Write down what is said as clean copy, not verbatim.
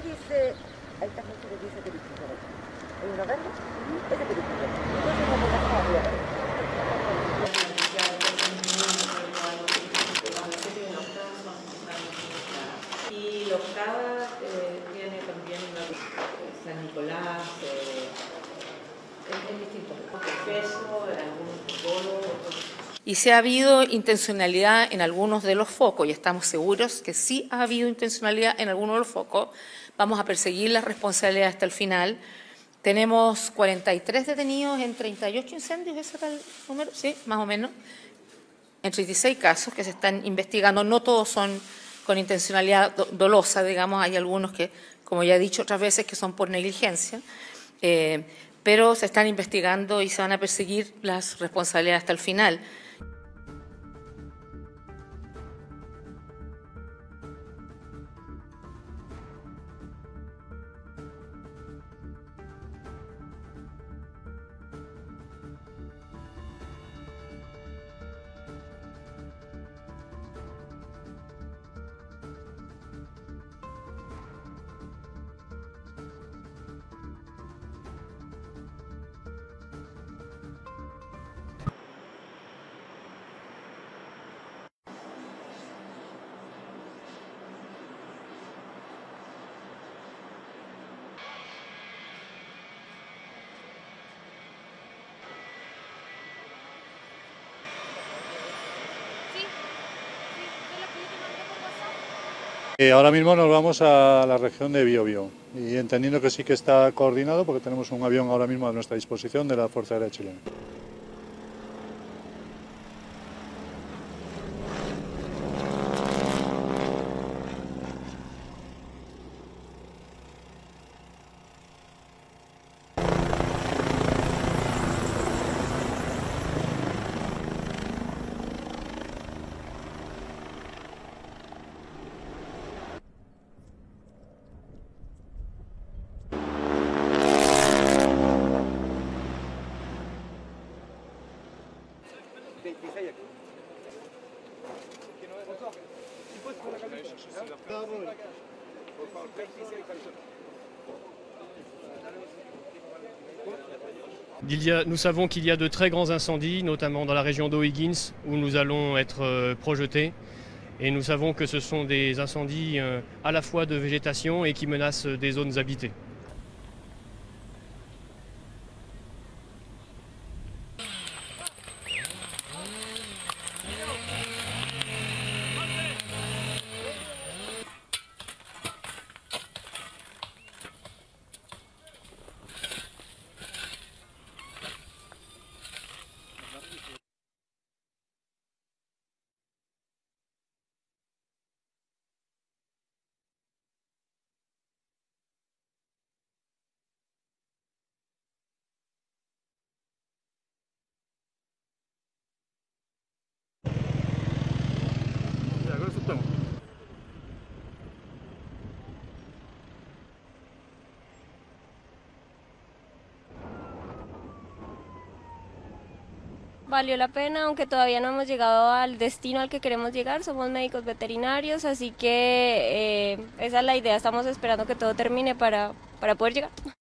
dice, ahí está mucho que dice periquillo. ¿Hay uno verde? Ese periquillo. Entonces vamos a dejar arriba. Y los octava tiene también San Nicolás, es distinto. Peso, algunos bolos. Y si ha habido intencionalidad en algunos de los focos, y estamos seguros que sí ha habido intencionalidad en algunos de los focos, vamos a perseguir la responsabilidad hasta el final. Tenemos 43 detenidos en 38 incendios, ¿ese era el número? Sí, más o menos. En 36 casos que se están investigando, no todos son con intencionalidad dolosa, digamos, hay algunos que, como ya he dicho otras veces, que son por negligencia, pero se están investigando y se van a perseguir las responsabilidades hasta el final. Ahora mismo nos vamos a la región de Biobío y entendiendo que sí que está coordinado porque tenemos un avión ahora mismo a nuestra disposición de la Fuerza Aérea Chilena. Nous savons qu'il y a de très grands incendies, notamment dans la région d'O'Higgins, où nous allons être projetés. Et nous savons que ce sont des incendies à la fois de végétation et qui menacent des zones habitées. Valió la pena, aunque todavía no hemos llegado al destino al que queremos llegar, somos médicos veterinarios, así que esa es la idea, estamos esperando que todo termine para poder llegar.